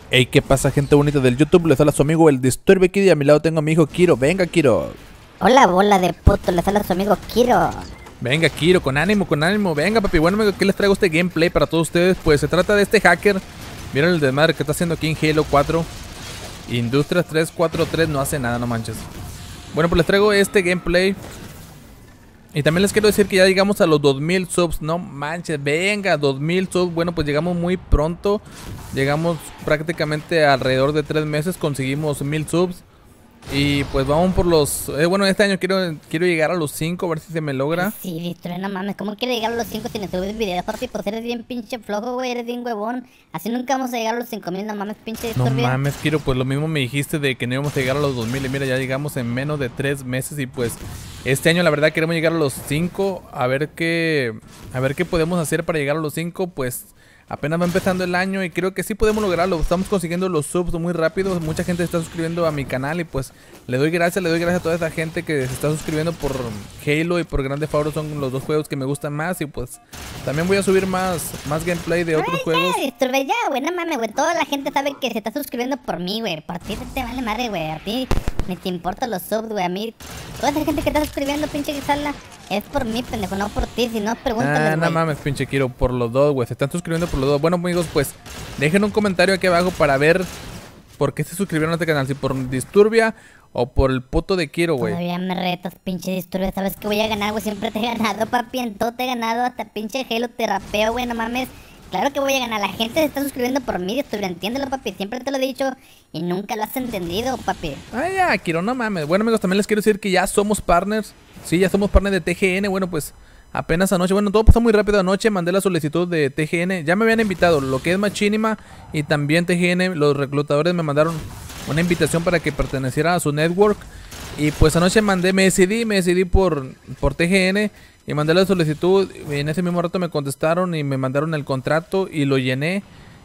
Hey, ¿qué pasa, gente bonita del YouTube? Les habla su amigo el Disturbe Kid y a mi lado tengo a mi hijo Kiro. Venga, Kiro. Hola, bola de puto, les habla su amigo Kiro. Venga, Kiro, con ánimo, con ánimo. Venga, papi. Bueno, amigo, ¿qué les traigo este gameplay para todos ustedes? Pues se trata de este hacker. Vieron el desmadre que está haciendo aquí en Halo 4. Industrias 343 no hace nada, no manches. Bueno, pues les traigo este gameplay. Y también les quiero decir que ya llegamos a los 2000 subs. No manches, venga, 2000 subs. Bueno, pues llegamos muy pronto. Llegamos prácticamente alrededor de 3 meses. Conseguimos 1000 subs. Y pues vamos por los... bueno, este año quiero llegar a los 5, a ver si se me logra. Sí, Disturbe, no mames, ¿cómo quiere llegar a los 5 sin subir videos, papi? Pues eres bien pinche flojo, güey, eres bien huevón. Así nunca vamos a llegar a los 5000, no mames, pinche No Disturbe. mames, Kiro, pues lo mismo me dijiste de que no íbamos a llegar a los 2000. Y mira, ya llegamos en menos de 3 meses. Y pues este año la verdad queremos llegar a los 5. A ver qué podemos hacer para llegar a los 5. Pues apenas va empezando el año y creo que sí podemos lograrlo. Estamos consiguiendo los subs muy rápido. Mucha gente se está suscribiendo a mi canal y pues le doy gracias a toda esa gente que se está suscribiendo por Halo y por Grand Theft Auto. Son los dos juegos que me gustan más y pues también voy a subir más gameplay de otros juegos. Ya, Disturbe, ya, güey, no mames, güey. Toda la gente sabe que se está suscribiendo por mí, güey. Por ti te vale madre, güey. A ti ni te importan los subs, güey. A mí, toda esa gente que está suscribiendo, pinche sala, es por mí, pendejo, no por ti. Si no, pregúntale, No mames, pinche Kiro, por los dos, güey. Se están suscribiendo por los dos. Bueno, amigos, pues dejen un comentario aquí abajo para ver por qué se suscribieron a este canal. Si por Disturbia o por el puto de Kiro, güey. Todavía me retas, pinche Disturbe. Sabes que voy a ganar, güey. Siempre te he ganado, papi. En todo te he ganado. Hasta pinche Halo te rapeo, güey. No mames. Claro que voy a ganar. La gente se está suscribiendo por mí, Disturbe. Entiéndelo, papi. Siempre te lo he dicho y nunca lo has entendido, papi. Ay, ya, Kiro, no mames. Bueno, amigos, también les quiero decir que ya somos partners. Sí, ya somos partners de TGN. Bueno, pues apenas anoche, bueno, todo pasó muy rápido anoche. Mandé la solicitud de TGN. Ya me habían invitado, lo que es Machinima y también TGN. Los reclutadores me mandaron una invitación para que perteneciera a su network. Y pues anoche me decidí por TGN y mandé la solicitud. Y en ese mismo rato me contestaron y me mandaron el contrato y lo llené.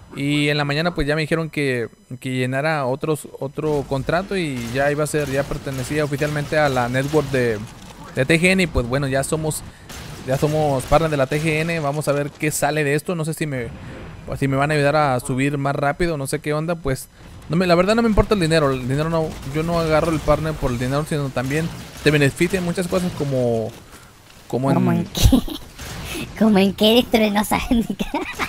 Y en la mañana pues ya me dijeron que llenara otro contrato y ya iba a ser, ya pertenecía oficialmente a la network de TGN. Y pues bueno, ya somos partner de la TGN. Vamos a ver qué sale de esto. No sé si me van a ayudar a subir más rápido, no sé qué onda. Pues la verdad no me importa el dinero. El dinero no, yo no agarro el partner por el dinero, sino también te benefician muchas cosas como en qué? Como en qué, Disturbe, no sabes ni qué.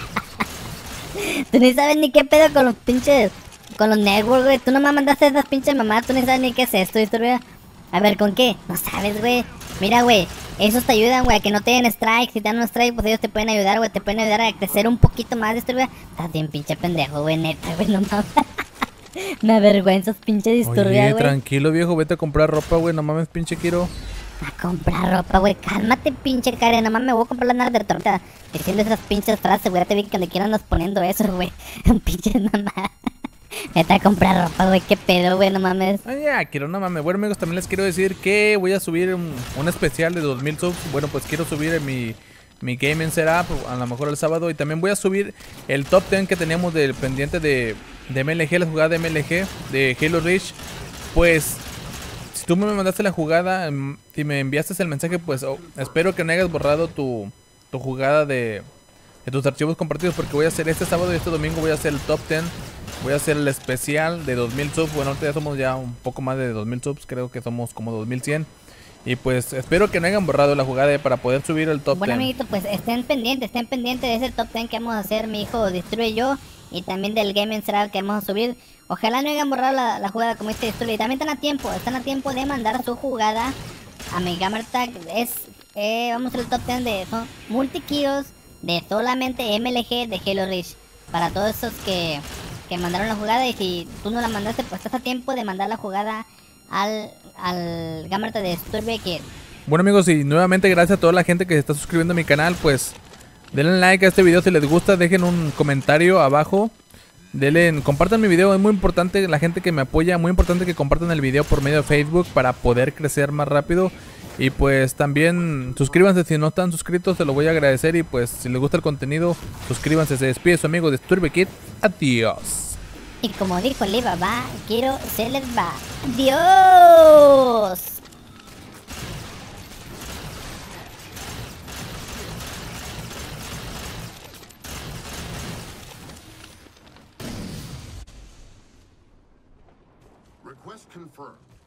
Tú ni sabes ni qué pedo con los pinches, con los networks, güey. Tú nomás mandaste esas pinches mamadas, tú ni sabes ni qué es esto, Disturbe. A ver, ¿con qué? No sabes, güey. Mira, güey, esos te ayudan, güey, a que no te den strike. Si te dan un strike, pues ellos te pueden ayudar, güey. Te pueden ayudar a crecer un poquito más, Disturbe. Estás bien pinche pendejo, güey, neta, güey, no mames. Me avergüenzas, pinche Disturbe, Oye, güey. tranquilo, viejo, vete a comprar ropa, güey. No mames, pinche Kiro. A comprar ropa, güey. Cálmate, pinche Karen. Nomás me voy a comprar las nalgas de torta. Diciendo esas pinches frases, güey. Ya te vi que donde quieran nos poniendo eso, güey. Pinches mamá. Vete a comprar ropa, güey. Qué pedo, güey. No mames. Ay, ya, Kiro, no mames. Bueno, amigos, también les quiero decir que voy a subir un especial de 2000 subs. Bueno, pues quiero subir mi gaming setup a lo mejor el sábado. Y también voy a subir el top 10 que tenemos del pendiente de MLG, la jugada de MLG, de Halo Reach. Pues si tú me mandaste la jugada y me enviaste el mensaje, pues espero que no hayas borrado tu jugada de tus archivos compartidos, porque voy a hacer este sábado y este domingo voy a hacer el top 10. Voy a hacer el especial de 2000 subs. Bueno, ahorita ya somos ya un poco más de 2000 subs. Creo que somos como 2100. Y pues espero que no hayan borrado la jugada para poder subir el top 10. Bueno, amiguito, pues estén pendientes de ese top 10 que vamos a hacer mi hijo Disturbe y yo. Y también del Gaming Setup que vamos a subir. Ojalá no hayan borrado la jugada como este Disturbe. Y también están a tiempo de mandar su jugada a mi Gamertag. Vamos a hacer el top 10 de multi-kills de solamente MLG de Halo Reach. Para todos esos que mandaron la jugada. Y si tú no la mandaste, pues estás a tiempo de mandar la jugada al Gamertag de Disturbe Kid. Bueno, amigos, y nuevamente gracias a toda la gente que se está suscribiendo a mi canal. Pues denle like a este video si les gusta. Dejen un comentario abajo. Compartan mi video, es muy importante la gente que me apoya. Muy importante que compartan el video por medio de Facebook para poder crecer más rápido. Y pues también suscríbanse si no están suscritos, se lo voy a agradecer. Y pues si les gusta el contenido, suscríbanse. Se despide su amigo Disturbe Kid. Adiós. Y como dijo Alibaba, quiero se les va. ¡Adiós! Request confirmed.